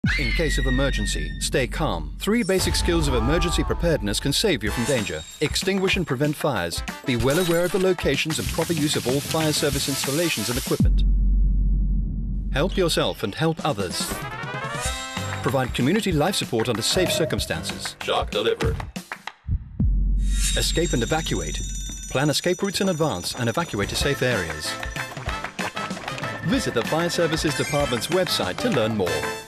In case of emergency, stay calm. 3 basic skills of emergency preparedness can save you from danger. Extinguish and prevent fires. Be well aware of the locations and proper use of all fire service installations and equipment. Help yourself and help others. Provide community life support under safe circumstances. Shock delivered. Escape and evacuate. Plan escape routes in advance and evacuate to safe areas. Visit the Fire Services Department's website to learn more.